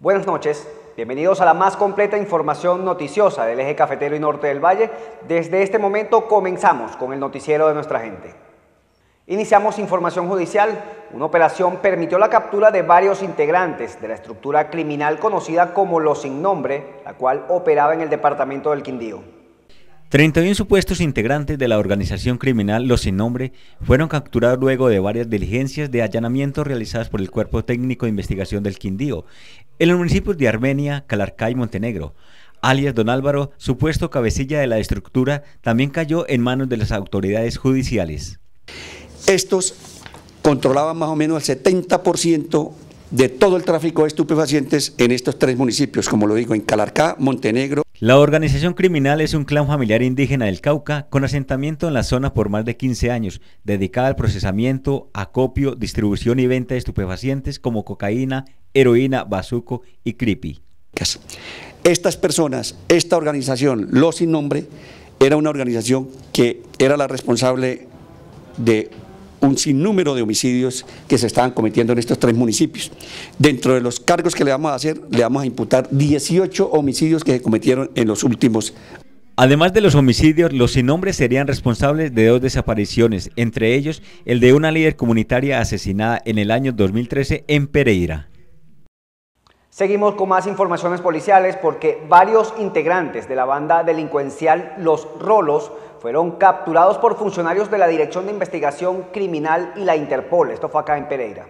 Buenas noches, bienvenidos a la más completa información noticiosa del eje cafetero y norte del valle. Desde este momento comenzamos con el noticiero de nuestra gente. Iniciamos información judicial. Una operación permitió la captura de varios integrantes de la estructura criminal conocida como Los Sin Nombre, la cual operaba en el departamento del Quindío. 31 supuestos integrantes de la organización criminal Los Sin Nombre fueron capturados luego de varias diligencias de allanamiento realizadas por el Cuerpo Técnico de Investigación del Quindío, en los municipios de Armenia, Calarcá y Montenegro. Alias Don Álvaro, supuesto cabecilla de la estructura, también cayó en manos de las autoridades judiciales. Estos controlaban más o menos el 70% de todo el tráfico de estupefacientes en estos tres municipios, como lo digo, en Calarcá, Montenegro. La organización criminal es un clan familiar indígena del Cauca con asentamiento en la zona por más de 15 años, dedicada al procesamiento, acopio, distribución y venta de estupefacientes como cocaína, heroína, bazuco y creepy. Estas personas, esta organización, Los Sin Nombre, era una organización que era la responsable de un sinnúmero de homicidios que se estaban cometiendo en estos tres municipios. Dentro de los cargos que le vamos a hacer, le vamos a imputar 18 homicidios que se cometieron en los últimos años. Además de los homicidios, los sin nombre serían responsables de 2 desapariciones, entre ellos el de una líder comunitaria asesinada en el año 2013 en Pereira. Seguimos con más informaciones policiales porque varios integrantes de la banda delincuencial Los Rolos fueron capturados por funcionarios de la Dirección de Investigación Criminal y la Interpol. Esto fue acá en Pereira.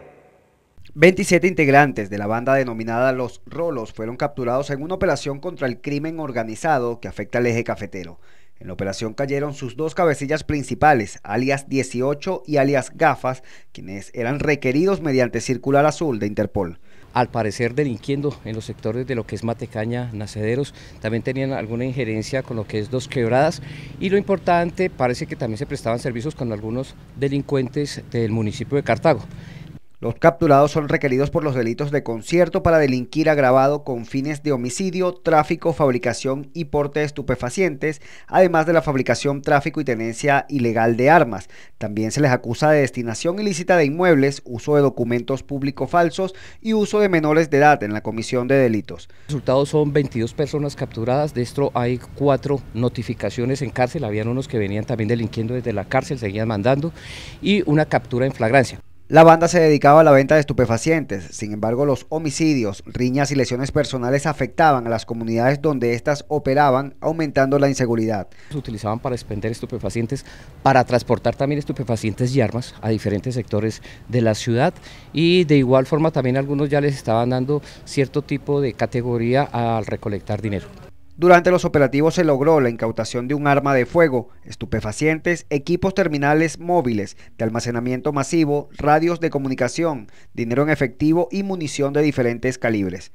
27 integrantes de la banda denominada Los Rolos fueron capturados en una operación contra el crimen organizado que afecta al eje cafetero. En la operación cayeron sus 2 cabecillas principales, alias 18 y alias Gafas, quienes eran requeridos mediante circular azul de Interpol. Al parecer delinquiendo en los sectores de lo que es Matecaña, Nacederos, también tenían alguna injerencia con lo que es Dos Quebradas, y lo importante, parece que también se prestaban servicios con algunos delincuentes del municipio de Cartago. Los capturados son requeridos por los delitos de concierto para delinquir agravado con fines de homicidio, tráfico, fabricación y porte de estupefacientes, además de la fabricación, tráfico y tenencia ilegal de armas. También se les acusa de destinación ilícita de inmuebles, uso de documentos públicos falsos y uso de menores de edad en la comisión de delitos. Los resultados son 22 personas capturadas, de esto hay 4 notificaciones en cárcel, habían unos que venían también delinquiendo desde la cárcel, seguían mandando, y una captura en flagrancia. La banda se dedicaba a la venta de estupefacientes, sin embargo los homicidios, riñas y lesiones personales afectaban a las comunidades donde éstas operaban, aumentando la inseguridad. Se utilizaban para expender estupefacientes, para transportar también estupefacientes y armas a diferentes sectores de la ciudad, y de igual forma también algunos ya les estaban dando cierto tipo de categoría al recolectar dinero. Durante los operativos se logró la incautación de un arma de fuego, estupefacientes, equipos terminales móviles de almacenamiento masivo, radios de comunicación, dinero en efectivo y munición de diferentes calibres.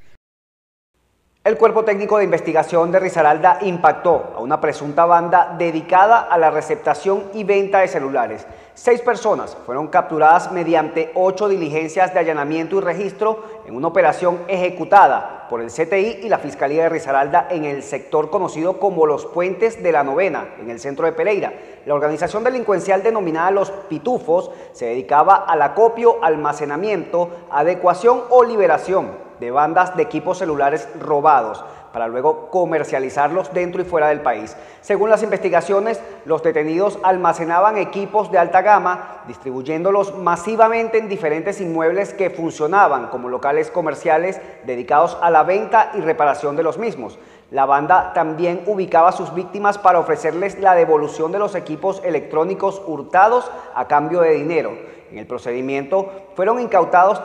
El Cuerpo Técnico de Investigación de Risaralda impactó a una presunta banda dedicada a la receptación y venta de celulares. 6 personas fueron capturadas mediante 8 diligencias de allanamiento y registro en una operación ejecutada por el CTI y la Fiscalía de Risaralda en el sector conocido como Los Puentes de la Novena, en el centro de Pereira. La organización delincuencial denominada Los Pitufos se dedicaba al acopio, almacenamiento, adecuación o liberación de bandas de equipos celulares robados para luego comercializarlos dentro y fuera del país. Según las investigaciones, los detenidos almacenaban equipos de alta gama, distribuyéndolos masivamente en diferentes inmuebles que funcionaban como locales comerciales dedicados a la venta y reparación de los mismos. La banda también ubicaba a sus víctimas para ofrecerles la devolución de los equipos electrónicos hurtados a cambio de dinero. En el procedimiento fueron incautados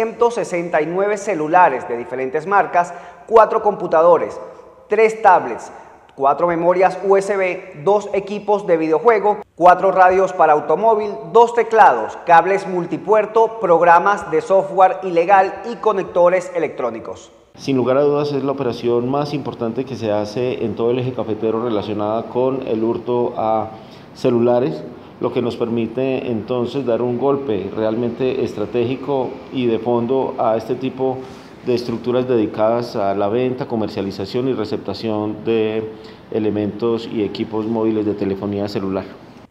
369 celulares de diferentes marcas, 4 computadores, 3 tablets, 4 memorias USB, 2 equipos de videojuego, 4 radios para automóvil, 2 teclados, cables multipuerto, programas de software ilegal y conectores electrónicos. Sin lugar a dudas es la operación más importante que se hace en todo el eje cafetero relacionada con el hurto a celulares, lo que nos permite entonces dar un golpe realmente estratégico y de fondo a este tipo de estructuras dedicadas a la venta, comercialización y receptación de elementos y equipos móviles de telefonía celular.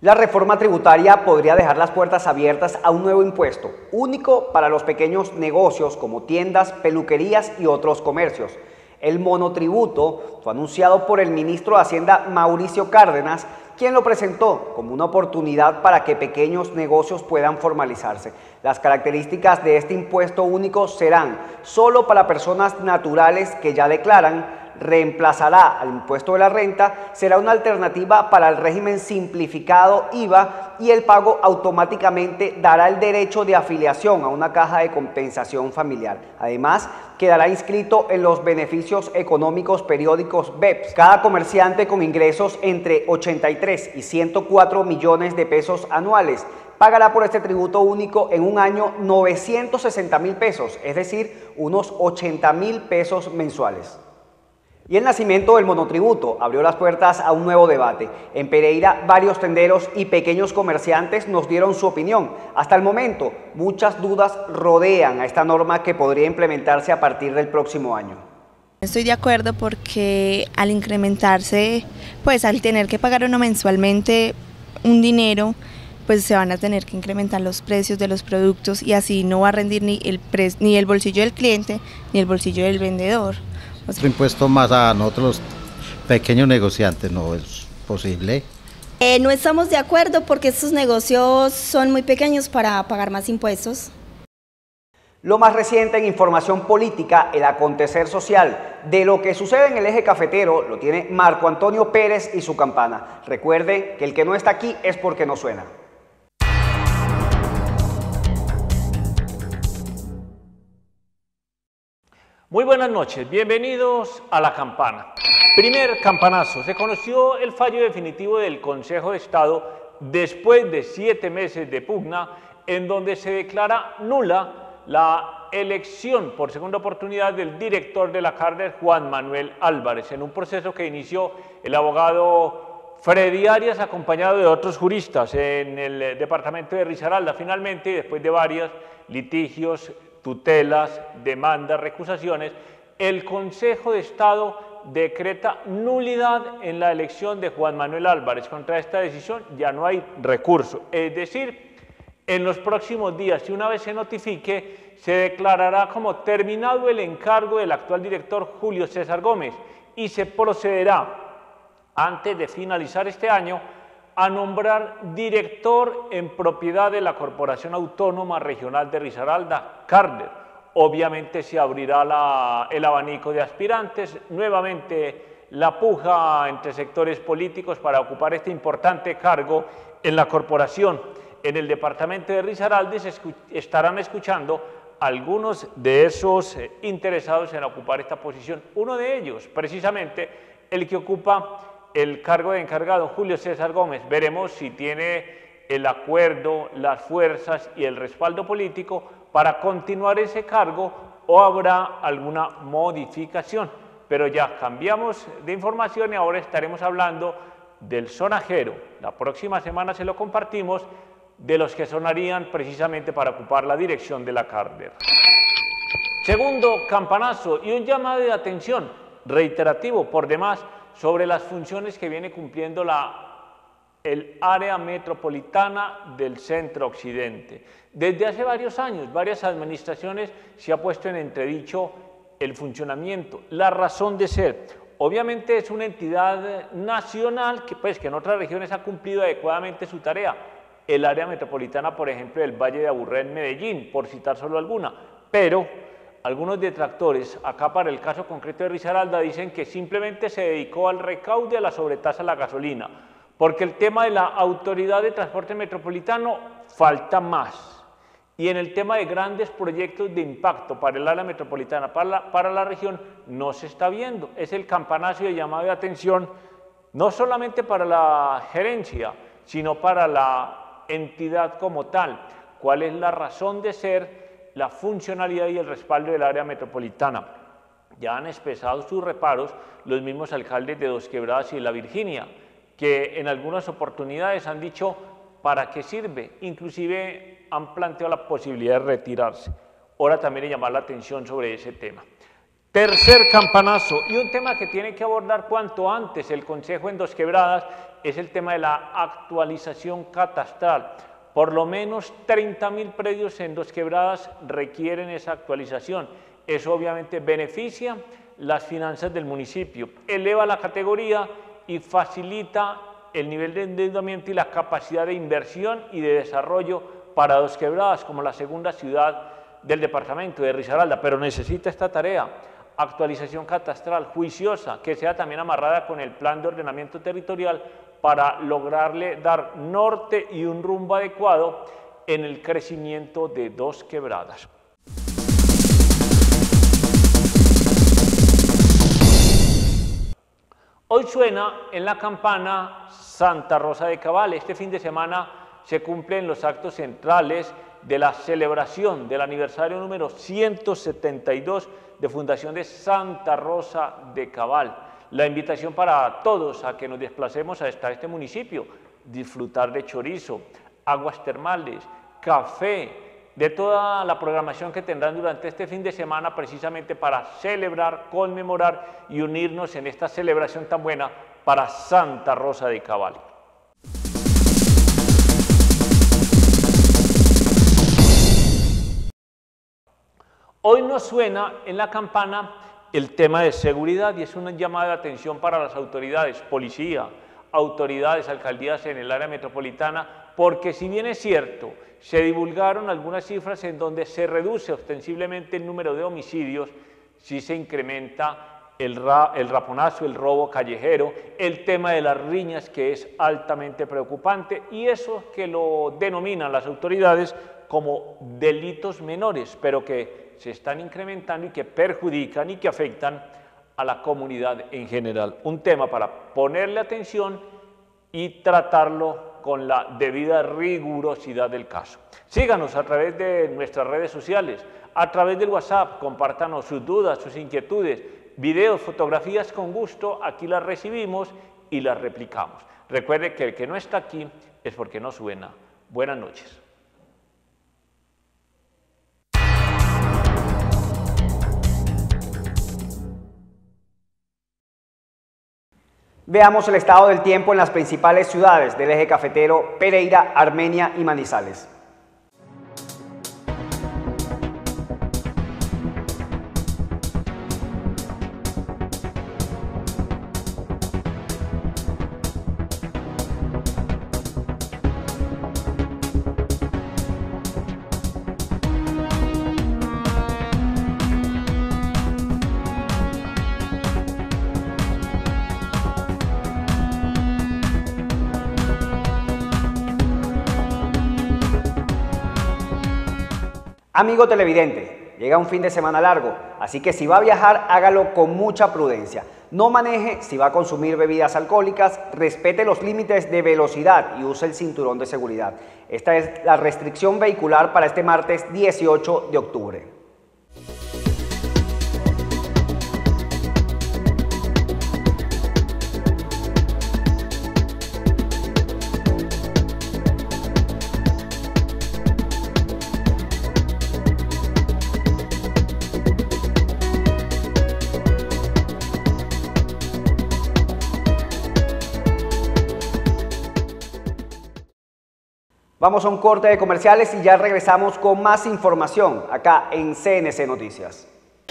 La reforma tributaria podría dejar las puertas abiertas a un nuevo impuesto, único para los pequeños negocios como tiendas, peluquerías y otros comercios. El monotributo fue anunciado por el ministro de Hacienda Mauricio Cárdenas, quien lo presentó como una oportunidad para que pequeños negocios puedan formalizarse. Las características de este impuesto único serán solo para personas naturales que ya declaran, reemplazará al impuesto de la renta, será una alternativa para el régimen simplificado IVA y el pago automáticamente dará el derecho de afiliación a una caja de compensación familiar. Además, quedará inscrito en los beneficios económicos periódicos BEPS. Cada comerciante con ingresos entre 83 y 104 millones de pesos anuales pagará por este tributo único en un año 960.000 pesos, es decir, unos 80.000 pesos mensuales. Y el nacimiento del monotributo abrió las puertas a un nuevo debate. En Pereira, varios tenderos y pequeños comerciantes nos dieron su opinión. Hasta el momento, muchas dudas rodean a esta norma que podría implementarse a partir del próximo año. Estoy de acuerdo porque al incrementarse, pues al tener que pagar uno mensualmente un dinero, pues se van a tener que incrementar los precios de los productos y así no va a rendir ni el bolsillo del cliente ni el bolsillo del vendedor. Otro impuesto más a nosotros los pequeños negociantes, no es posible. No estamos de acuerdo porque estos negocios son muy pequeños para pagar más impuestos. Lo más reciente en información política, el acontecer social de lo que sucede en el eje cafetero lo tiene Marco Antonio Pérez y su campana. Recuerde que el que no está aquí es porque no suena. Muy buenas noches, bienvenidos a La Campana. Primer campanazo, se conoció el fallo definitivo del Consejo de Estado después de 7 meses de pugna, en donde se declara nula la elección por segunda oportunidad del director de la Carder, Juan Manuel Álvarez, en un proceso que inició el abogado Freddy Arias, acompañado de otros juristas en el departamento de Risaralda. Finalmente, después de varios litigios, tutelas, demandas, recusaciones, el Consejo de Estado decreta nulidad en la elección de Juan Manuel Álvarez. Contra esta decisión ya no hay recurso, es decir, en los próximos días, y una vez se notifique, se declarará como terminado el encargo del actual director Julio César Gómez y se procederá, antes de finalizar este año, a nombrar director en propiedad de la Corporación Autónoma Regional de Risaralda, Carder. Obviamente se abrirá el abanico de aspirantes, nuevamente la puja entre sectores políticos para ocupar este importante cargo en la corporación. En el departamento de Risaralda se estarán escuchando algunos de esos interesados en ocupar esta posición. Uno de ellos, precisamente, el que ocupa el cargo de encargado, Julio César Gómez. Veremos si tiene el acuerdo, las fuerzas y el respaldo político para continuar ese cargo o habrá alguna modificación. Pero ya cambiamos de información y ahora estaremos hablando del sonajero. La próxima semana se lo compartimos, de los que sonarían precisamente para ocupar la dirección de la Carder. Segundo campanazo y un llamado de atención reiterativo por demás sobre las funciones que viene cumpliendo el área metropolitana del Centro Occidente. Desde hace varios años, varias administraciones se ha puesto en entredicho el funcionamiento, la razón de ser. Obviamente es una entidad nacional que en otras regiones ha cumplido adecuadamente su tarea. El área metropolitana, por ejemplo, del Valle de Aburrá en Medellín, por citar solo alguna, pero algunos detractores, acá para el caso concreto de Risaralda, dicen que simplemente se dedicó al recaude, a la sobretasa a la gasolina, porque el tema de la autoridad de transporte metropolitano falta más. Y en el tema de grandes proyectos de impacto para el área metropolitana, para la región, no se está viendo. Es el campanazo de llamado de atención, no solamente para la gerencia, sino para la entidad como tal. ¿Cuál es la razón de ser, la funcionalidad y el respaldo del área metropolitana? Ya han expresado sus reparos los mismos alcaldes de Dos Quebradas y de La Virginia, que en algunas oportunidades han dicho para qué sirve, inclusive han planteado la posibilidad de retirarse. Ahora también hay llamar la atención sobre ese tema. Tercer campanazo, y un tema que tiene que abordar cuanto antes el Consejo en Dos Quebradas es el tema de la actualización catastral. Por lo menos 30.000 predios en Dos Quebradas requieren esa actualización. Eso obviamente beneficia las finanzas del municipio, eleva la categoría y facilita el nivel de endeudamiento y la capacidad de inversión y de desarrollo para Dos Quebradas como la segunda ciudad del departamento de Risaralda, pero necesita esta tarea, actualización catastral juiciosa, que sea también amarrada con el plan de ordenamiento territorial para lograrle dar norte y un rumbo adecuado en el crecimiento de Dos Quebradas. Hoy suena en la campana Santa Rosa de Cabal. Este fin de semana se cumplen los actos centrales de la celebración del aniversario número 172 de fundación de Santa Rosa de Cabal. La invitación para todos a que nos desplacemos hasta este municipio, disfrutar de chorizo, aguas termales, café, de toda la programación que tendrán durante este fin de semana precisamente para celebrar, conmemorar y unirnos en esta celebración tan buena para Santa Rosa de Cabal. Hoy nos suena en la campana el tema de seguridad y es una llamada de atención para las autoridades, policía, autoridades, alcaldías en el área metropolitana, porque si bien es cierto, se divulgaron algunas cifras en donde se reduce ostensiblemente el número de homicidios, sí se incrementa el raponazo, el robo callejero, el tema de las riñas que es altamente preocupante y eso que lo denominan las autoridades como delitos menores, pero que se están incrementando y que perjudican y que afectan a la comunidad en general. Un tema para ponerle atención y tratarlo con la debida rigurosidad del caso. Síganos a través de nuestras redes sociales, a través del WhatsApp, compártanos sus dudas, sus inquietudes, videos, fotografías con gusto, aquí las recibimos y las replicamos. Recuerde que el que no está aquí es porque no suena. Buenas noches. Veamos el estado del tiempo en las principales ciudades del eje cafetero: Pereira, Armenia y Manizales. Amigo televidente, llega un fin de semana largo, así que si va a viajar, hágalo con mucha prudencia. No maneje si va a consumir bebidas alcohólicas, respete los límites de velocidad y use el cinturón de seguridad. Esta es la restricción vehicular para este martes 18 de octubre. Vamos a un corte de comerciales y ya regresamos con más información acá en CNC Noticias.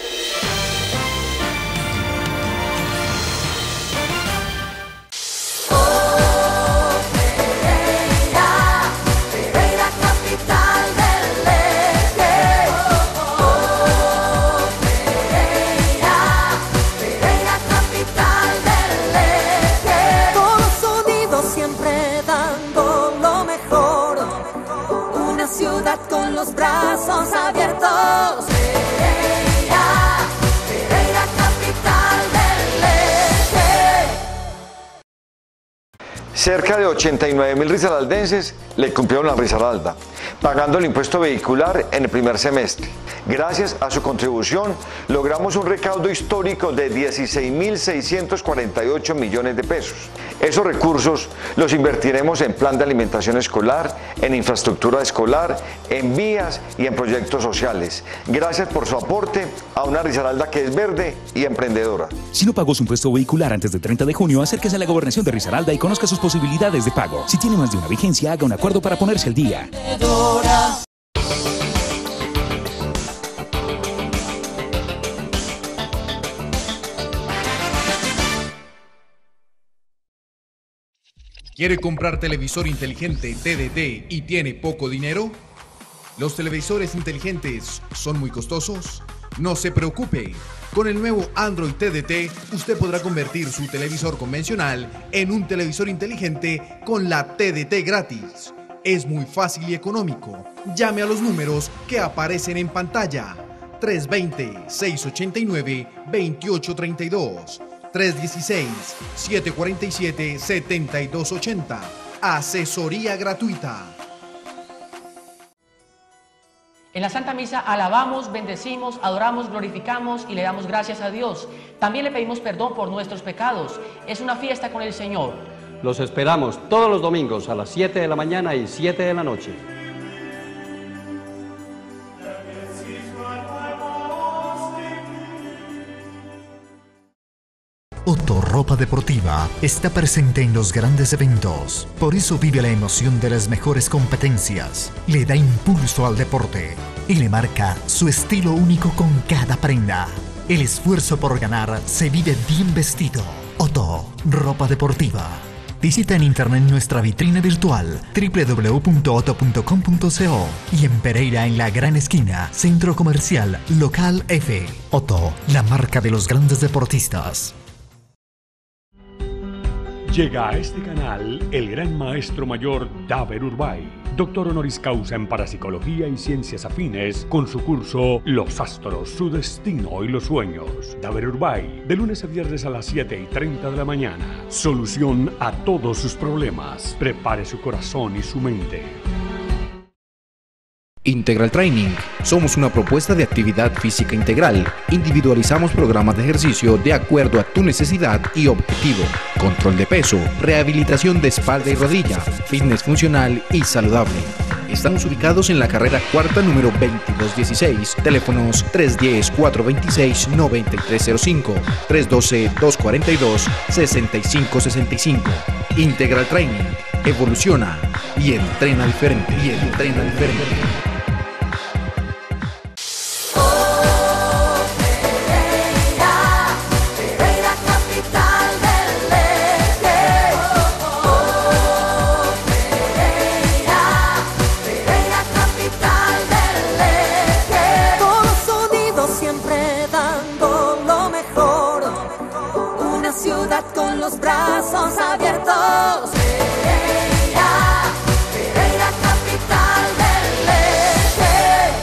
Brazos abiertos, Pereira, capital del eje. Cerca de 89.000 risaraldenses le cumplieron la Risaralda, pagando el impuesto vehicular en el primer semestre. Gracias a su contribución, logramos un recaudo histórico de 16.648 millones de pesos. Esos recursos los invertiremos en plan de alimentación escolar, en infraestructura escolar, en vías y en proyectos sociales. Gracias por su aporte a una Risaralda que es verde y emprendedora. Si no pagó su impuesto vehicular antes del 30 de junio, acérquese a la Gobernación de Risaralda y conozca sus posibilidades de pago. Si tiene más de una vigencia, haga un acuerdo para ponerse al día. ¿Quiere comprar televisor inteligente TDT y tiene poco dinero? ¿Los televisores inteligentes son muy costosos? No se preocupe. Con el nuevo Android TDT, usted podrá convertir su televisor convencional en un televisor inteligente con la TDT gratis. Es muy fácil y económico. Llame a los números que aparecen en pantalla. 320-689-2832. 316-747-7280. Asesoría gratuita. En la Santa Misa alabamos, bendecimos, adoramos, glorificamos y le damos gracias a Dios. También le pedimos perdón por nuestros pecados. Es una fiesta con el Señor. Los esperamos todos los domingos a las 7 de la mañana y 7 de la noche. Otto Ropa Deportiva está presente en los grandes eventos, por eso vive la emoción de las mejores competencias, le da impulso al deporte y le marca su estilo único con cada prenda. El esfuerzo por ganar se vive bien vestido. Otto Ropa Deportiva. Visita en internet nuestra vitrina virtual www.otto.com.co y en Pereira en la Gran Esquina, Centro Comercial Local F. Otto, la marca de los grandes deportistas. Llega a este canal el gran maestro mayor Daver Urbay, doctor honoris causa en parapsicología y ciencias afines, con su curso Los Astros, su destino y los sueños. Daver Urbay, de lunes a viernes a las 7:30 de la mañana. Solución a todos sus problemas. Prepare su corazón y su mente. Integral Training. Somos una propuesta de actividad física integral. Individualizamos programas de ejercicio de acuerdo a tu necesidad y objetivo. Control de peso, rehabilitación de espalda y rodilla, fitness funcional y saludable. Estamos ubicados en la carrera cuarta número 2216, teléfonos 310-426-9305, 312-242-6565. Integral Training. Evoluciona y entrena diferente. Con los brazos abiertos, Pereira, capital del este.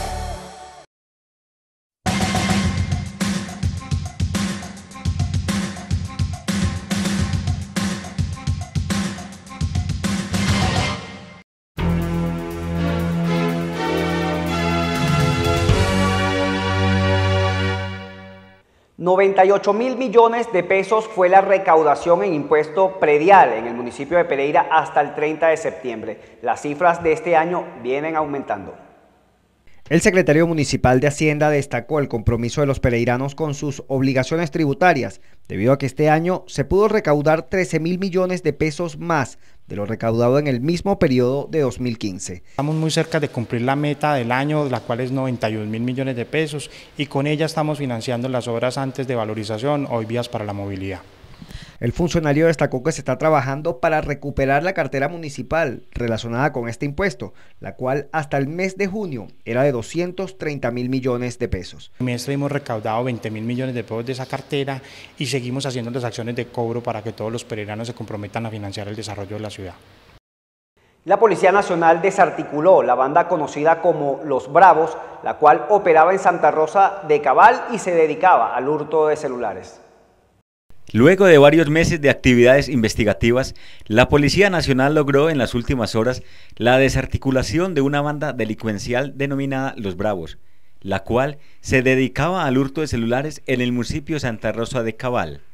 $98.000 millones de pesos fue la recaudación en impuesto predial en el municipio de Pereira hasta el 30 de septiembre. Las cifras de este año vienen aumentando. El secretario municipal de Hacienda destacó el compromiso de los pereiranos con sus obligaciones tributarias, debido a que este año se pudo recaudar 13.000 millones de pesos más de lo recaudado en el mismo periodo de 2015. Estamos muy cerca de cumplir la meta del año, la cual es 91.000 millones de pesos, y con ella estamos financiando las obras antes de valorización, hoy vías para la movilidad. El funcionario destacó que se está trabajando para recuperar la cartera municipal relacionada con este impuesto, la cual hasta el mes de junio era de 230.000 millones de pesos. El semestre hemos recaudado 20.000 millones de pesos de esa cartera y seguimos haciendo las acciones de cobro para que todos los pereiranos se comprometan a financiar el desarrollo de la ciudad. La Policía Nacional desarticuló la banda conocida como Los Bravos, la cual operaba en Santa Rosa de Cabal y se dedicaba al hurto de celulares. Luego de varios meses de actividades investigativas, la Policía Nacional logró en las últimas horas la desarticulación de una banda delincuencial denominada Los Bravos, la cual se dedicaba al hurto de celulares en el municipio de Santa Rosa de Cabal.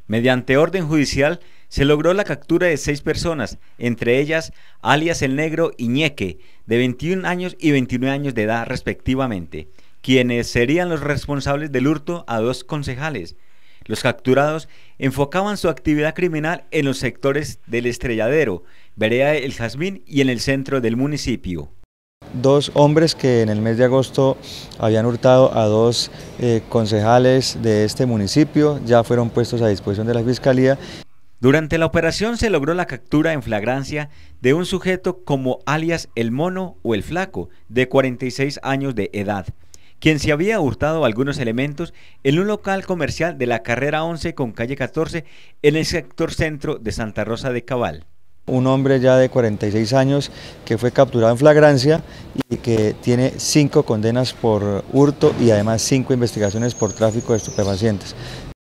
Mediante orden judicial se logró la captura de 6 personas, entre ellas alias El Negro y Ñeque, de 21 años y 29 años de edad respectivamente, quienes serían los responsables del hurto a 2 concejales. Los capturados enfocaban su actividad criminal en los sectores del Estrelladero, Vereda El Jazmín y en el centro del municipio. 2 hombres que en el mes de agosto habían hurtado a 2 concejales de este municipio ya fueron puestos a disposición de la Fiscalía. Durante la operación se logró la captura en flagrancia de un sujeto como alias El Mono o El Flaco, de 46 años de edad, quien se había hurtado algunos elementos en un local comercial de la carrera 11 con calle 14 en el sector centro de Santa Rosa de Cabal. Un hombre ya de 46 años que fue capturado en flagrancia y que tiene 5 condenas por hurto y además 5 investigaciones por tráfico de estupefacientes.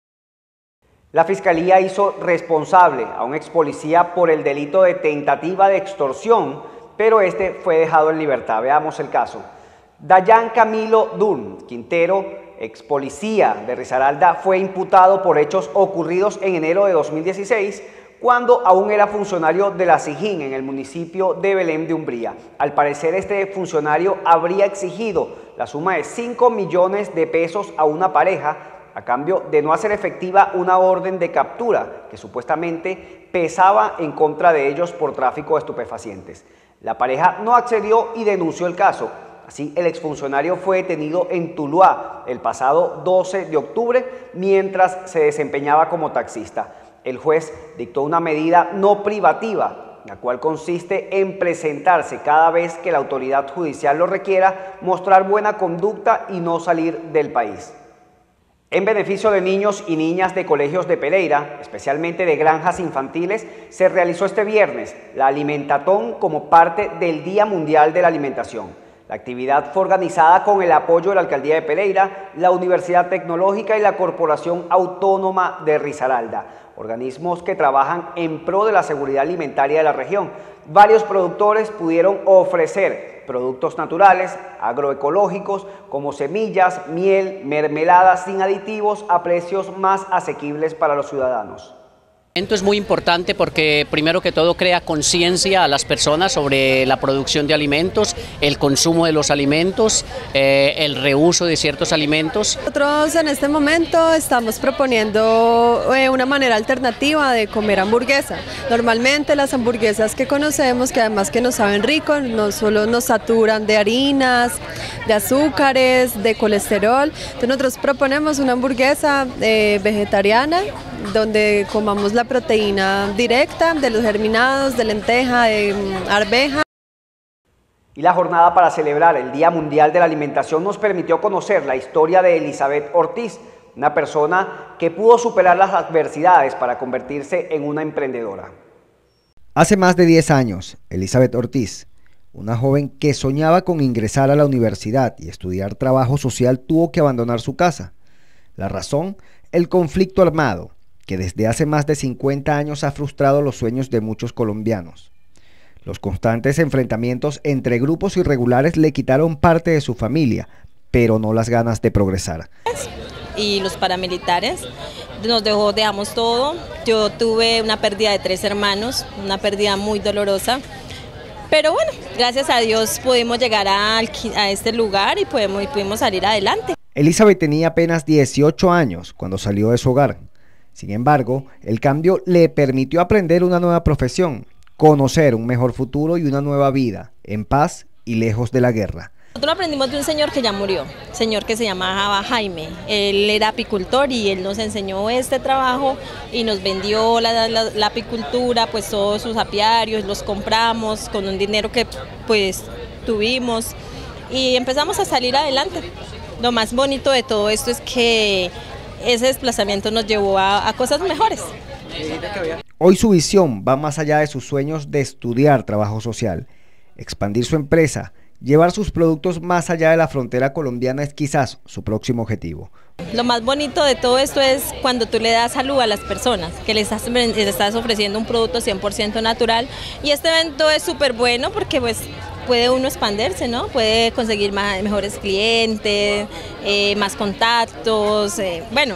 La Fiscalía hizo responsable a un ex policía por el delito de tentativa de extorsión, pero este fue dejado en libertad. Veamos el caso. Dayan Camilo Dun Quintero, ex policía de Risaralda, fue imputado por hechos ocurridos en enero de 2016, cuando aún era funcionario de la SIJIN en el municipio de Belém de Umbría. Al parecer, este funcionario habría exigido la suma de 5 millones de pesos a una pareja a cambio de no hacer efectiva una orden de captura que supuestamente pesaba en contra de ellos por tráfico de estupefacientes. La pareja no accedió y denunció el caso. Así, el exfuncionario fue detenido en Tuluá el pasado 12 de octubre mientras se desempeñaba como taxista. El juez dictó una medida no privativa, la cual consiste en presentarse cada vez que la autoridad judicial lo requiera, mostrar buena conducta y no salir del país. En beneficio de niños y niñas de colegios de Pereira, especialmente de granjas infantiles, se realizó este viernes la Alimentatón como parte del Día Mundial de la Alimentación. La actividad fue organizada con el apoyo de la Alcaldía de Pereira, la Universidad Tecnológica y la Corporación Autónoma de Risaralda, organismos que trabajan en pro de la seguridad alimentaria de la región. Varios productores pudieron ofrecer productos naturales, agroecológicos, como semillas, miel, mermeladas sin aditivos a precios más asequibles para los ciudadanos. Esto es muy importante porque primero que todo crea conciencia a las personas sobre la producción de alimentos, el consumo de los alimentos, el reuso de ciertos alimentos. Nosotros en este momento estamos proponiendo una manera alternativa de comer hamburguesa. Normalmente las hamburguesas que conocemos, que además que nos saben rico, no solo nos saturan de harinas, de azúcares, de colesterol. Entonces nosotros proponemos una hamburguesa vegetariana, donde comamos la proteína directa de los germinados, de lenteja, de arveja. Y la jornada para celebrar el Día Mundial de la Alimentación nos permitió conocer la historia de Elizabeth Ortiz, una persona que pudo superar las adversidades para convertirse en una emprendedora. Hace más de 10 años, Elizabeth Ortiz, una joven que soñaba con ingresar a la universidad y estudiar trabajo social, tuvo que abandonar su casa. La razón, el conflicto armado, que desde hace más de 50 años ha frustrado los sueños de muchos colombianos. Los constantes enfrentamientos entre grupos irregulares le quitaron parte de su familia, pero no las ganas de progresar. Y los paramilitares nos dejamos todo. Yo tuve una pérdida de 3 hermanos, una pérdida muy dolorosa. Pero bueno, gracias a Dios pudimos llegar a este lugar y pudimos salir adelante. Elizabeth tenía apenas 18 años cuando salió de su hogar. Sin embargo, el cambio le permitió aprender una nueva profesión, conocer un mejor futuro y una nueva vida, en paz y lejos de la guerra. Nosotros aprendimos de un señor que ya murió, señor que se llamaba Jaime. Él era apicultor y él nos enseñó este trabajo y nos vendió la apicultura, pues todos sus apiarios, los compramos con un dinero que pues tuvimos y empezamos a salir adelante. Lo más bonito de todo esto es que ese desplazamiento nos llevó a cosas mejores. Hoy su visión va más allá de sus sueños de estudiar trabajo social. Expandir su empresa, llevar sus productos más allá de la frontera colombiana es quizás su próximo objetivo. Lo más bonito de todo esto es cuando tú le das salud a las personas, que les estás ofreciendo un producto 100% natural. Y este evento es súper bueno porque pues puede uno expandirse, ¿no? Puede conseguir mejores clientes, más contactos, bueno.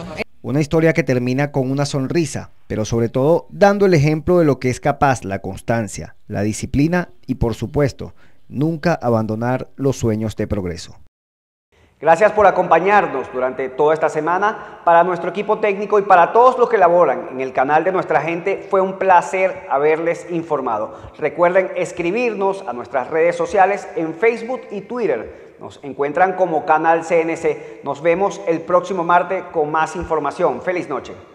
Una historia que termina con una sonrisa, pero sobre todo dando el ejemplo de lo que es capaz la constancia, la disciplina y, por supuesto, nunca abandonar los sueños de progreso. Gracias por acompañarnos durante toda esta semana. Para nuestro equipo técnico y para todos los que laboran en el canal de Nuestra Gente, fue un placer haberles informado. Recuerden escribirnos a nuestras redes sociales en Facebook y Twitter. Nos encuentran como Canal CNC. Nos vemos el próximo martes con más información. ¡Feliz noche!